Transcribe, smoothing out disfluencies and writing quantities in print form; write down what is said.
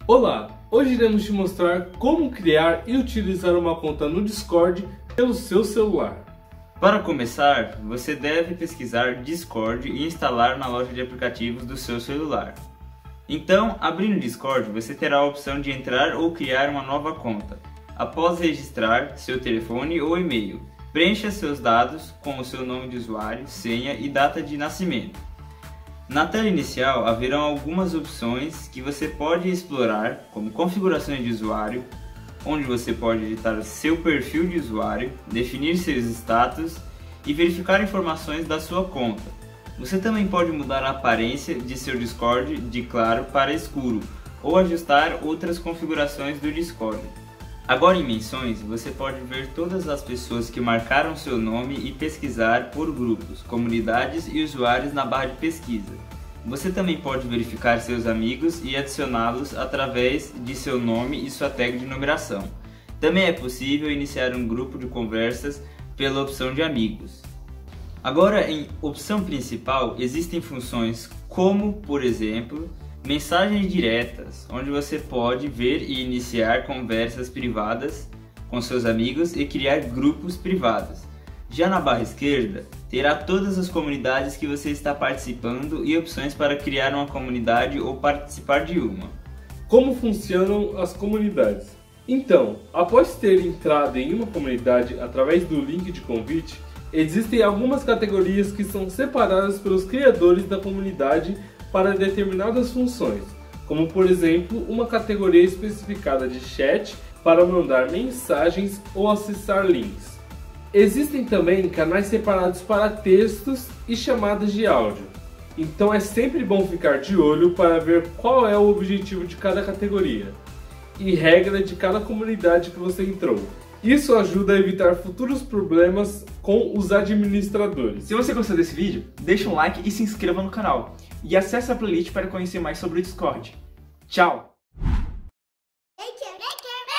Olá, hoje iremos te mostrar como criar e utilizar uma conta no Discord pelo seu celular. Para começar, você deve pesquisar Discord e instalar na loja de aplicativos do seu celular. Então, abrindo o Discord, você terá a opção de entrar ou criar uma nova conta. Após registrar seu telefone ou e-mail, preencha seus dados com o seu nome de usuário, senha e data de nascimento. Na tela inicial haverão algumas opções que você pode explorar, como configurações de usuário, onde você pode editar seu perfil de usuário, definir seus status e verificar informações da sua conta. Você também pode mudar a aparência de seu Discord de claro para escuro ou ajustar outras configurações do Discord. Agora em menções, você pode ver todas as pessoas que marcaram seu nome e pesquisar por grupos, comunidades e usuários na barra de pesquisa. Você também pode verificar seus amigos e adicioná-los através de seu nome e sua tag de numeração. Também é possível iniciar um grupo de conversas pela opção de amigos. Agora em opção principal existem funções como, por exemplo, mensagens diretas, onde você pode ver e iniciar conversas privadas com seus amigos e criar grupos privados. Já na barra esquerda, terá todas as comunidades que você está participando e opções para criar uma comunidade ou participar de uma. Como funcionam as comunidades? Então, após ter entrado em uma comunidade através do link de convite, existem algumas categorias que são separadas pelos criadores da comunidade para determinadas funções, como por exemplo uma categoria especificada de chat para mandar mensagens ou acessar links. Existem também canais separados para textos e chamadas de áudio, então é sempre bom ficar de olho para ver qual é o objetivo de cada categoria e regra de cada comunidade que você entrou. Isso ajuda a evitar futuros problemas com os administradores. Se você gostou desse vídeo, deixa um like e se inscreva no canal. E acesse a playlist para conhecer mais sobre o Discord. Tchau!